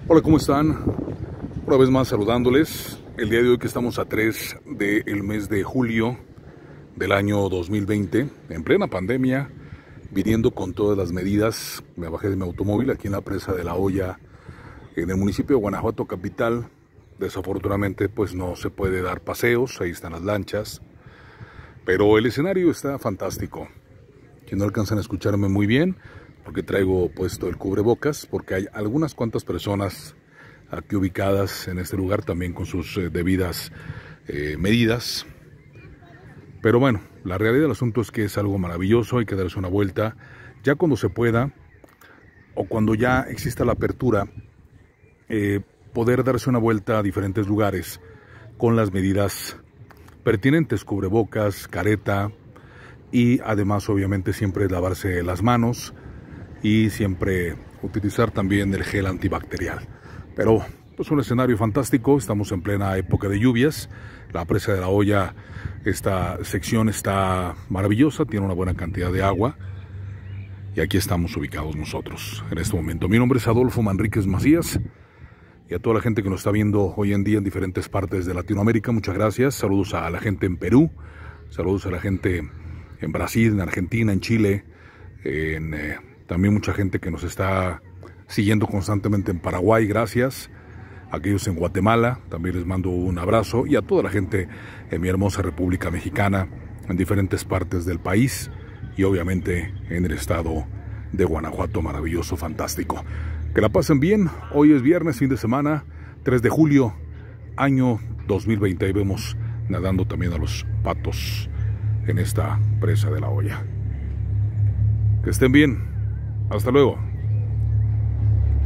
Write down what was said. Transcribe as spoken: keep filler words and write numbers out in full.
Hola, ¿cómo están? Una vez más saludándoles. El día de hoy que estamos a tres del mes de julio del año dos mil veinte, en plena pandemia, viniendo con todas las medidas. Me bajé de mi automóvil aquí en la presa de La Hoya, en el municipio de Guanajuato capital. Desafortunadamente pues no se puede dar paseos, ahí están las lanchas, pero el escenario está fantástico. Que no alcanzan a escucharme muy bien porque traigo puesto el cubrebocas, porque hay algunas cuantas personas aquí ubicadas en este lugar también con sus eh, debidas eh, medidas. Pero bueno, la realidad del asunto es que es algo maravilloso, hay que darse una vuelta ya cuando se pueda o cuando ya exista la apertura, eh, poder darse una vuelta a diferentes lugares con las medidas pertinentes, cubrebocas, careta, y además obviamente siempre lavarse las manos y siempre utilizar también el gel antibacterial. Pero pues un escenario fantástico, estamos en plena época de lluvias, la presa de La Hoya, esta sección está maravillosa, tiene una buena cantidad de agua y aquí estamos ubicados nosotros en este momento. Mi nombre es Adolfo Manríquez Macías y a toda la gente que nos está viendo hoy en día en diferentes partes de Latinoamérica, muchas gracias. Saludos a la gente en Perú, saludos a la gente en Brasil, en Argentina, en Chile, en, eh, también mucha gente que nos está siguiendo constantemente en Paraguay, gracias. A aquellos en Guatemala, también les mando un abrazo, y a toda la gente en mi hermosa República Mexicana, en diferentes partes del país, y obviamente en el estado de Guanajuato, maravilloso, fantástico. Que la pasen bien, hoy es viernes, fin de semana, tres de julio, año dos mil veinte, ahí vemos nadando también a los patos en esta presa de La Hoya. Que estén bien. Hasta luego.